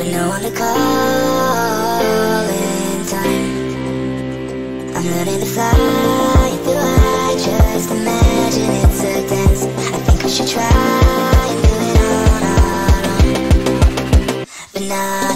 with no one to call in time. I'm learning to fly, do I just imagine it's a dance? I think we should try and do it on our own, but now